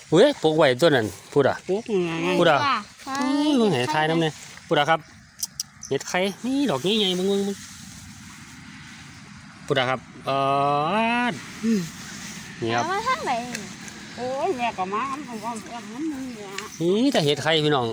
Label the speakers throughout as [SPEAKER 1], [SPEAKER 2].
[SPEAKER 1] เฮ้ยปลูกไว้ตัวนั้นพูดอ่ะ
[SPEAKER 2] ปลูกไง
[SPEAKER 1] พูดอ่ะมึงเห็นทายน้ำเนี่ยพูดอ่ะครับเห็ดไข่นี่ดอกใหญ่ๆมึงพูดอ่ะครับนี่ครับ
[SPEAKER 3] มาทางไหน
[SPEAKER 2] โอ้ยแม่ก็มาผมก็มันมึงเนี่ย
[SPEAKER 1] นี่แต่เห็ดไข่พี่น้อง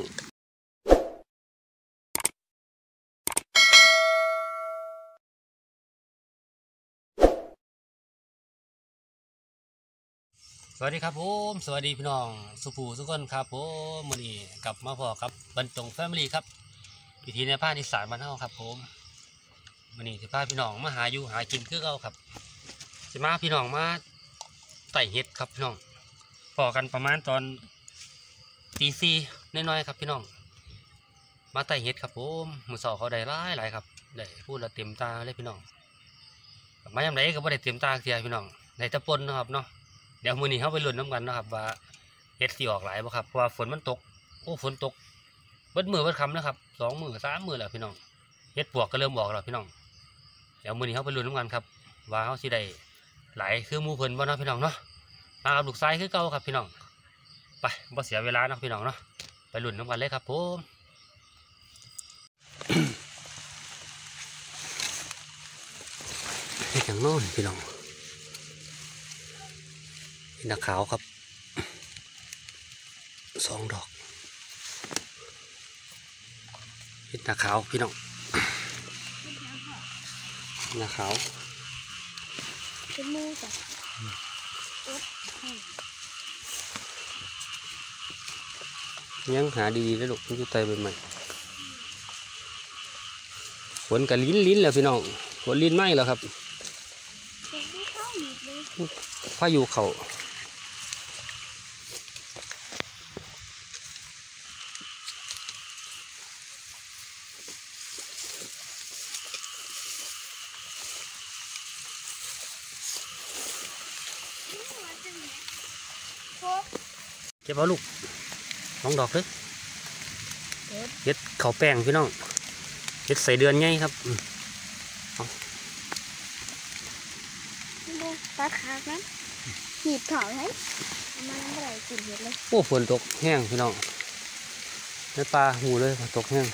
[SPEAKER 1] สวัสดีครับผมสวัสดีพี่น้องสุภูทุกคนครับผมมื้อนี้กลับมาพอครับบรรจงแฟมิลี่ครับพิธีในภาคอีสานบ้านเฮาครับผมมื้อนี้สิพาพี่น้องมาหาอยู่หากินคือเก่าครับสิมาพี่น้องมาไต่เห็ดครับพี่น้องพอกันประมาณตอนตีสี่น้อยๆครับพี่น้องมาไต่เห็ดครับผมมื้อเช้าเขาได้หลายครับได้พูดละเต็มตาเลยพี่น้องมายามใดก็บ่ได้เต็มตาเสียพี่น้องได้แตะปนนะครับเนาะเดี๋ยวมื้อนี้เขาไปลุ้นน้ำกันนะครับว่าเห็ดสิออกหลายบ่ครับเพราะว่าฝนมันตกโอ้ฝนตกเบิดมือเบิดคำนะครับ2 มื้อ3 มื้อแล้วพี่น้องเห็ดปวกก็เริ่มออกแล้วพี่น้องเดี๋ยวมื้อนี้เขาไปลุ้นน้ำกันครับว่าเขาสิได้หลายคือหมู่เพิ่นบ่เนาะพี่น้องเนาะมากับลูกชายคือเก่าครับพี่น้องไปบ่เสียเวลาเนาะพี่น้องเนาะไปลุ้นน้ำกันเลยครับผมเห็ดอย่างโน้นพี่น้องเห็ดหน้าขาวครับ2 ดอกเห็ดหน้าขาวพี่น้องหน้าขาว
[SPEAKER 3] เป็นมูจ้ะ
[SPEAKER 1] ยังหาดีๆแล้วลูกมันจะไต่ใหม่ฝนกับลิ้นแล้วพี่น้องฝนลิ้นไหมแล้วครับ
[SPEAKER 3] เป็นที่เข้าหนีบเลย
[SPEAKER 1] พายุเขาเก็บเอาลูก2 ดอกเลยเห็ดเขาแป้งพี่น้องเห็ดใส่เดือนไงครับ
[SPEAKER 3] ดูปลาคาร์ฟนั้นหีบถอดให้มันไม่ได้กินเห็ดเลย
[SPEAKER 1] โอ้ฝนตกแห้งพี่น้องในปลาหูเลยฝนตกแห้ง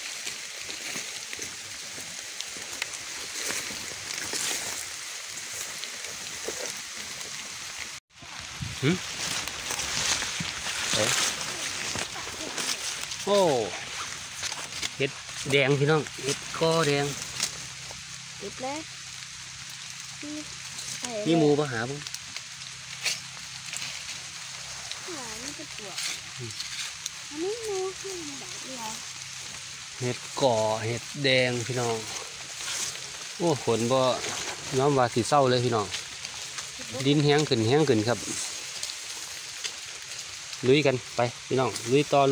[SPEAKER 1] โอ้เห็ดแดงพี่น้องเห็ดก้อแดง
[SPEAKER 3] ติดเลย
[SPEAKER 1] นี่หมูปะหาบุ้ง
[SPEAKER 3] นี่จะปวดอันนี้มูขึ้นแบบเดียว
[SPEAKER 1] เห็ดก่อเห็ดแดงพี่น้องโอ้ฝนบ่ย้อมว่าสีเศร้าเลยพี่น้องดินแห้งขึ้นครับลุยกันไปพี่น้องลุยต่อ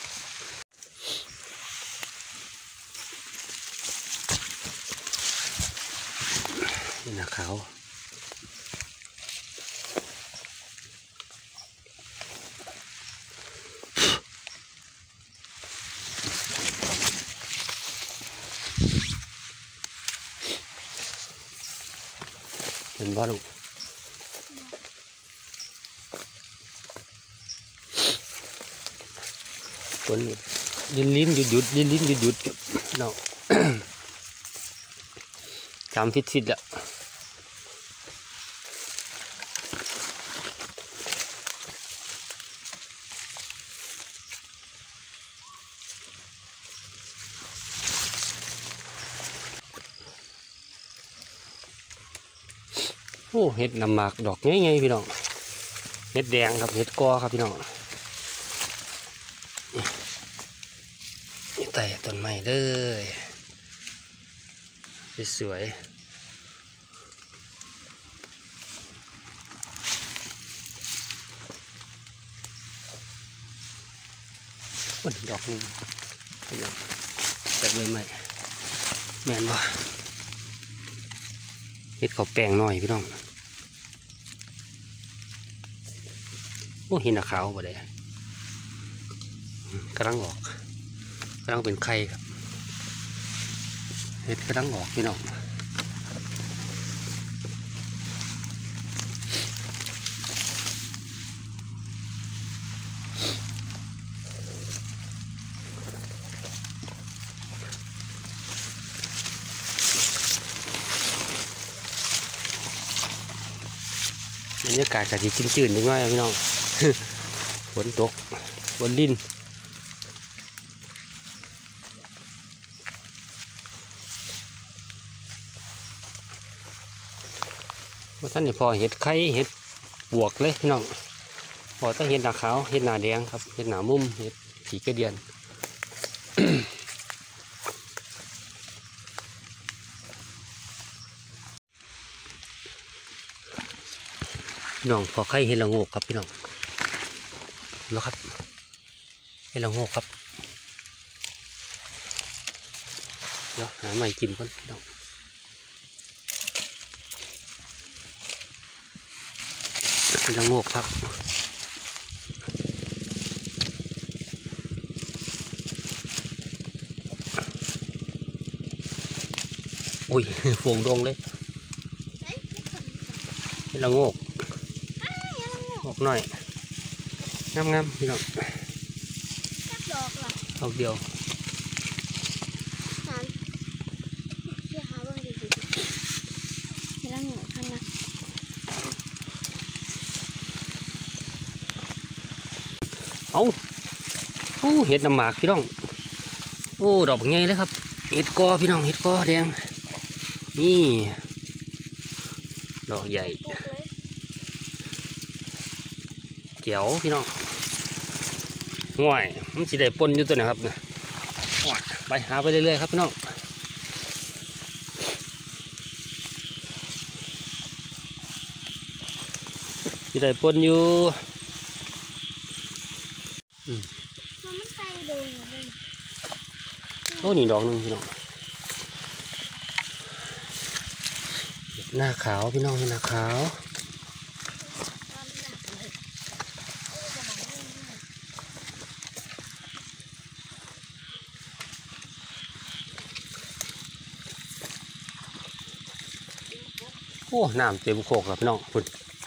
[SPEAKER 1] นี่นะขาวเห็นบ้าลูกฝนลิ้นหยุดเนาะ จำฟิตแล้วโอ้เห็ดน้ำหมากดอกไงพี่น้องเห็ดแดงครับเห็ดกอครับพี่น้องนี่แต่ต้นไม้เลยสวยมันดอกนึงแต่เลยไหมแม่นบ่เห็ดเขาแปลงหน่อยพี่น้องโอ้หินขาวบ่ได้กำลังออกกำลังเป็นไข่ครับเห็ดกำลังออกพี่น้อง นรยากาศกะทิจืดๆนิดหน่อยพี่น้อง ฝนตกฝนดินว่าท่านนี่พอเห็ดไข่เห็ดบวกเลยพี่น้องพอต้องเห็ดหนาขาวเห็ดหนาแดงครับเห็ดหนามุมเห็ดผีกระเดียน พี่น้องพอไข่เห็ดละโงกครับพี่น้องแล้วครับเห็ดละโงกครับเดี๋ยวหาไม้จิ้มก่อนพี่น้องเห็ดละโงกครับอุ้ย โป่งดงเลยเห็ดละโงกงอกหน่อยงามๆพี่น้อง
[SPEAKER 3] จับดอกล่ะ
[SPEAKER 1] ดอกเดียว
[SPEAKER 3] หาเชื่อหาบ้างดิเห็นแล้วหนูทันนะ
[SPEAKER 1] เอาโอ้เห็ดน้ำหมากพี่น้องโอ้ดอกใหญ่เลยครับเห็ดกอพี่น้องเห็ดกอแดงนี่ดอกใหญ่
[SPEAKER 3] ปุ๊บเลย
[SPEAKER 1] เขียวพี่น้องง่วยมันสิได้ปนอยู่ตัวไหนะครับเนี่ยไปหาไปเรื่อยๆครับพี่น้องสิได้ปนอยู่
[SPEAKER 3] มันใส่โดนเลย
[SPEAKER 1] โอ้นี่ดอกหนึงพี่น้องเห็ดหน้าขาวพี่น้องเห็ดหน้าขาวโอ้น้ำเต็มโคกแล้วพี่น้องฝุ่น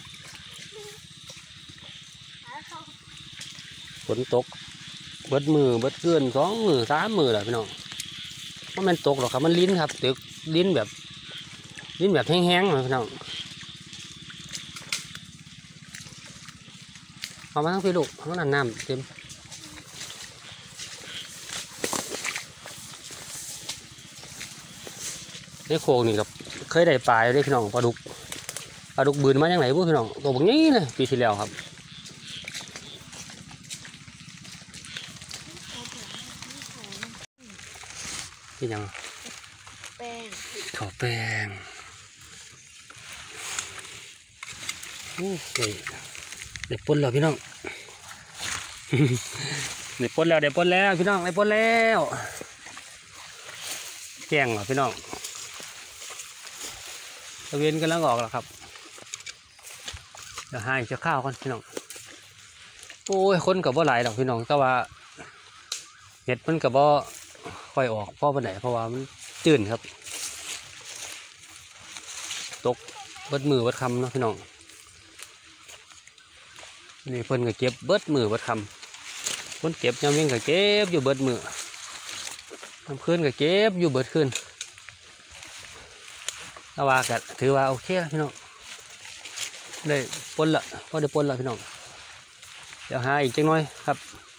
[SPEAKER 1] ฝนตกเบิดมือเบิดเกิน2 มือ3 มือแล้วพี่น้องเพราะมันตกหรอกครับมันลิ้นครับตึกลิ้นแบบแห้งๆเลยพี่น้องเอามาทั้งพี่ลูกทั้งนั้นน้ำเต็มในโคกนี่ครับเคยได้ปลาอยู่ด้วยพี่น้องปลาดุกบืนมาอย่างไรพวกพี่น้องตัวแบบนี้เลยปีที่แล้วครับที่ยัง
[SPEAKER 3] แป้ง
[SPEAKER 1] ขอแป้งโอ้ยเด็ดปนแล้วพี่น้อง เด็ดปนแล้วพี่น้องเด็ดปนแล้วแกงเหรอพี่น้องตะเวนกำลังออกแล้วครับเดี๋ยวหาจะข้าวกันพี่น้องโอ้ยคนกับว่าหลายดอกพี่น้องแต่ว่าเห็ดมันกับว่าค่อยออกเพราะวันไหนเพราะว่ามันจืดครับตกเบิดมือเบิดคำเนาะพี่น้องนี่เพิ่นก็เก็บเบิดมือเบิดคำคนเก็บยามเว้นก็เก็บอยู่เบิดมือทำคืนก็เก็บอยู่เบิดคืนแต่ว่าก็ถือว่าโอเคแล้วพี่น้องได้ปนละพอได้ปนละพี่น้องเดี๋ยวหาอีกจังน้อยครับ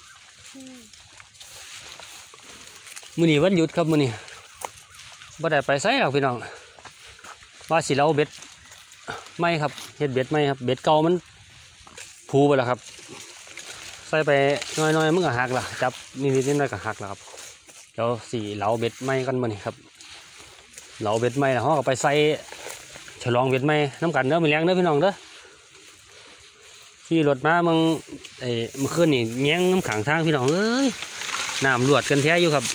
[SPEAKER 1] มื้อนี้วันหยุดครับมื้อนี้บ่ได้ไปไสหรอกพี่น้องว่าสิเราเบ็ดไม่ครับเฮ็ดเบ็ดไม่ครับเบ็ดเก่ามันผูไปแล้วครับใส่ไปน้อยๆมันก็หักละจับนิดๆน้อยๆก็หักแล้วครับเดี๋ยวสิเหลาเบ็ดไม่กันมื้อนี้ครับเหลาเบ็ดไม่แล้วเฮาก็ไปใส่ฉลองเบ็ดไม่น้ำกันเด้อมื้อแลงเด้อพี่น้องเด้อขี่รถมาเมื่อคืนนี่แย้งน้ำขังทางพี่น้องเอ้ยน้ำรวดกันแท้อยู่ครับ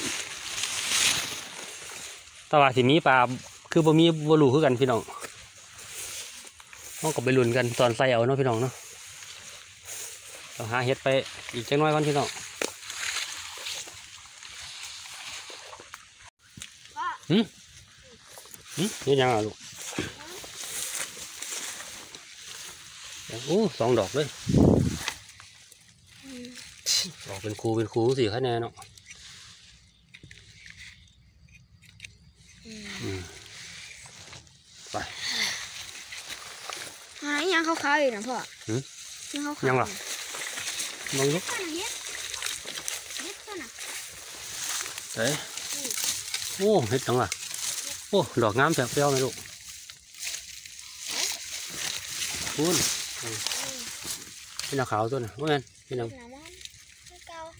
[SPEAKER 1] แต่ว่าสิมีปลาคือบ่มีบ่รู้คือกันพี่น้องต้องกับไปลุ้นกันตอนใส่เอาเนาะพี่น้องเนาะเราหาเห็ดไปอีกจังน้อยก่อนพี่น้องนี่ยังอ่ะลูกโอ้2 ดอกเลยออกเป็นคูสิคะแนนเนาะไป
[SPEAKER 3] หายังางขาวๆอีกนะพ่อ
[SPEAKER 1] หืม
[SPEAKER 3] ย่างขาวๆ
[SPEAKER 1] ยังหรอ มองลูก
[SPEAKER 3] ข้างหลังเฮ็ดข้างหลัง
[SPEAKER 1] เอ้ยโอ้เห็ดจังล่ะโอ้ดอกงามแปลวๆไหมลูกคุณเป็นหน้าขาวตัวน่ะว่าไงเป็นหน้า
[SPEAKER 3] หนามันเก่า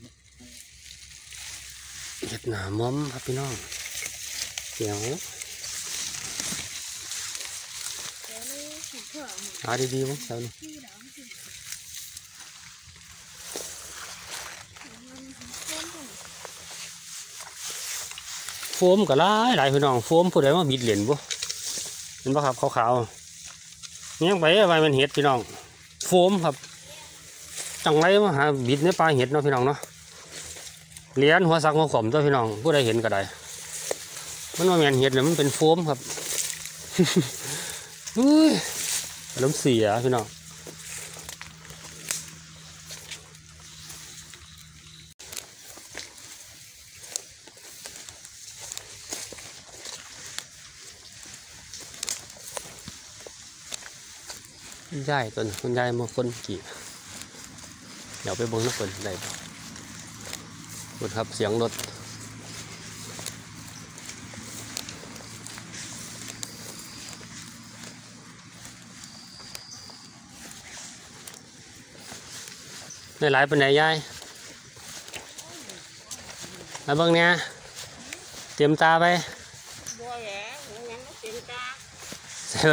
[SPEAKER 1] เห็ดหนามอมครับพี่น้องเสียว
[SPEAKER 3] เดี๋ยวนี้เห็นเผื่อหมด
[SPEAKER 1] หาดีๆมั้งเสียวนี่
[SPEAKER 3] ที่เดี๋ยวมันสิ
[SPEAKER 1] โฟมก็หลายพี่น้องโฟมผู้ใดมาบิดเหรียญบ่เห็นป่ะครับขาวๆเนี่ยไปไว้มันเห็ดพี่น้องโฟมครับจังไรมาหาบิดในปลาเห็ดเนาะพี่น้องเนาะเหรียญหัวซักหัวขมตัวพี่น้องผู้ใดเห็นก็ได้มันว่าแมนเห็ดเลยมันเป็นโฟมครับ อุ้ยอารมณ์เสียพี่น้องคุณยายตัวนี้คุณยายมาคนขี่เดี๋ยวไปเบิ้งนักคนได้บ่คุณครับเสียงรถในหลายเป็นไหนยายมาเบิ้งเนี่ยเตรียมตาไป
[SPEAKER 2] บัวแหล่ยังก็เต็มตา
[SPEAKER 1] ใช่ไหม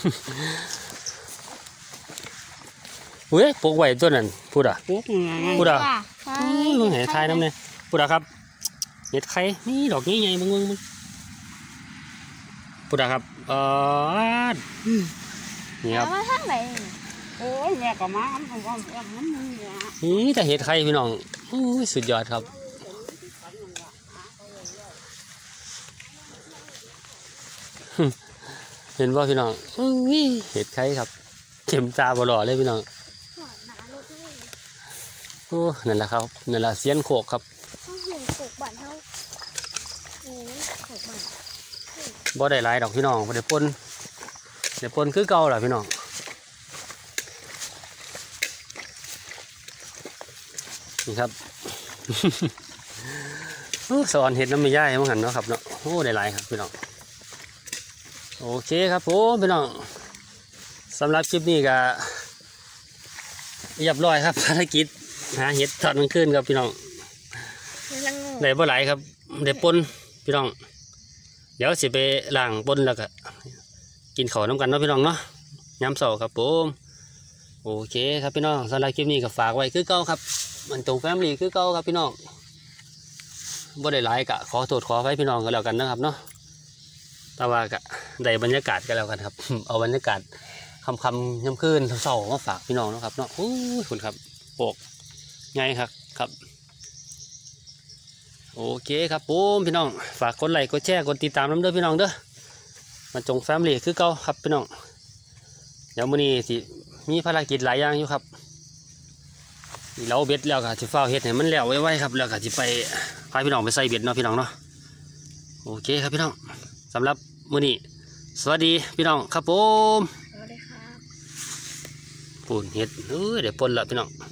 [SPEAKER 1] เฮ้ยปลูกไว้ตัวนั้นพูดอ่ะ
[SPEAKER 2] ปุ๊บไง
[SPEAKER 1] พูดอ่ะ
[SPEAKER 3] ใช่
[SPEAKER 1] มึงเห็นทายน้ำเนี่ยพูดอ่ะครับเห็ดไข่นี่ดอกนี้ไงมึงพูดอ่ะครับนี่ครับ
[SPEAKER 3] แล้วมาทางไหน
[SPEAKER 2] โอ้ยแม่ก็มาผมว่ามันมึงเนี่ย
[SPEAKER 1] นี่แต่เห็ดไข่พี่น้องโอ้ยสุดยอดครับเห็นป่ะพี่น้องอุ้ยเห็ดไข่ครับเข็มตาบอลอเลยพี่น้อง
[SPEAKER 3] หนารถเลย
[SPEAKER 1] โอ้นั่นแหละครับนั่นแหละเสียนโขกครับ
[SPEAKER 3] ต้องเห็นปลูกบ้านเฮาปลูกบ้าน
[SPEAKER 1] บ่ได้หลายดอกพี่น้องบ่ได้ปนได้ปนคือเก่าล่ะพี่น้องนี่ครับ โอ้สอนเห็ดน้ำไม่ย่ายมั้งหันเนาะครับเนาะโอ้ได้หลายครับพี่น้องโอเคครับผมพี่น้องสำหรับคลิปนี้ก็เรียบร้อยครับภารกิจหาเห็ดตอนกลางคืนครับพี่น้อง
[SPEAKER 3] ลังงู
[SPEAKER 1] ได้บ่หลายครับได้ปนพี่น้องเดี๋ยวสิไปล้างปนแล้วก็กินข้าวน้ำกันเนาะพี่น้องเนาะย้ำเสาร์ครับผมโอเคครับพี่น้องสำหรับคลิปนี้ก็ฝากไว้คือเก่าครับมันตรงแฟมิลี่คือเก่าครับพี่น้องบ่ได้หลายกะขอโทษขออภัยพี่น้องกันแล้วกันนะครับเนาะแต่ว่ากะได้บรรยากาศกันแล้วกันครับ เอาบรรยากาศคำย้ำคืนเสาร์มาฝากพี่น้องนะครับเนาะโอ้ยคุณครับโปกไงครับครับ โอเคครับผมพี่น้องฝากกดไลค์กดแชร์กดติดตามน้ำเด้อพี่น้องเด้อมาจงแฟมิลี่คือเก่าครับพี่น้องเดี๋ยวมื้อนี้สิมีภารกิจหลายอย่างอยู่ครับเราเบ็ดแล้วก็สิฟ้าวเฮ็ดให้มันแล้วไว้ๆครับแล้วก็สิไปพาพี่น้องไปใส่เบ็ดเนาะพี่น้องเนาะโอเคครับพี่น้องสำหรับมื้อนี้สวัสดีพี่น้องครับผม
[SPEAKER 3] สวัสดีครับ
[SPEAKER 1] ปูนเฮ็ดเดี๋ยวปนละพี่น้อง